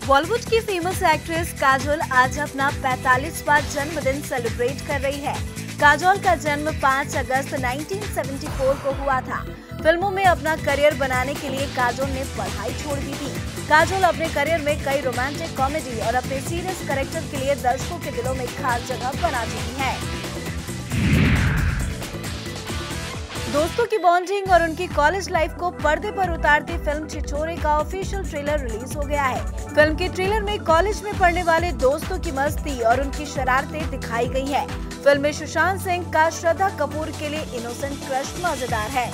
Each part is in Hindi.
बॉलीवुड की फेमस एक्ट्रेस काजोल आज अपना 45वां जन्मदिन सेलिब्रेट कर रही है। काजोल का जन्म 5 अगस्त 1974 को हुआ था। फिल्मों में अपना करियर बनाने के लिए काजोल ने पढ़ाई छोड़ दी थी। काजोल अपने करियर में कई रोमांटिक कॉमेडी और अपने सीरियस कैरेक्टर के लिए दर्शकों के दिलों में खास जगह बना चुकी है। दोस्तों की बॉन्डिंग और उनकी कॉलेज लाइफ को पर्दे पर उतारती फिल्म छिछोरे का ऑफिशियल ट्रेलर रिलीज हो गया है। फिल्म के ट्रेलर में कॉलेज में पढ़ने वाले दोस्तों की मस्ती और उनकी शरारतें दिखाई गई है। फिल्म में सुशांत सिंह का श्रद्धा कपूर के लिए इनोसेंट क्रश मजेदार है।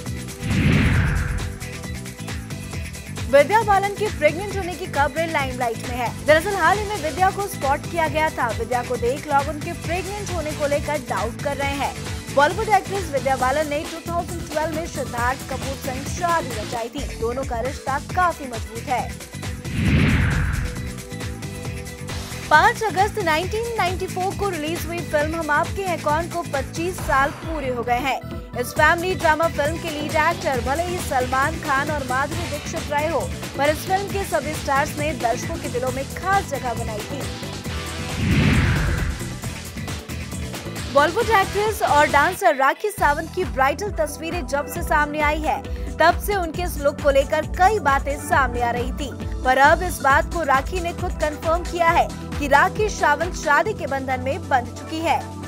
विद्या बालन की प्रेग्नेंट होने की खबरें लाइमलाइट में है। दरअसल हाल ही में विद्या को स्पॉट किया गया था। विद्या को देख लोग उनके प्रेग्नेंट होने को लेकर डाउट कर रहे हैं। बॉलीवुड एक्ट्रेस विद्या बालन ने 2012 में सिद्धार्थ कपूर संग शादी रचाई थी। दोनों का रिश्ता काफी मजबूत है। 5 अगस्त 1994 को रिलीज हुई फिल्म हम आपके हैं कौन को 25 साल पूरे हो गए हैं। इस फैमिली ड्रामा फिल्म के लीड एक्टर भले ही सलमान खान और माधुरी दीक्षित रहे हो, पर इस फिल्म के सभी स्टार्स ने दर्शकों के दिलों में खास जगह बनाई थी। बॉलीवुड एक्ट्रेस और डांसर राखी सावंत की ब्राइडल तस्वीरें जब से सामने आई है, तब से उनके इस लुक को लेकर कई बातें सामने आ रही थी, पर अब इस बात को राखी ने खुद कंफर्म किया है कि राखी सावंत शादी के बंधन में बंध चुकी है।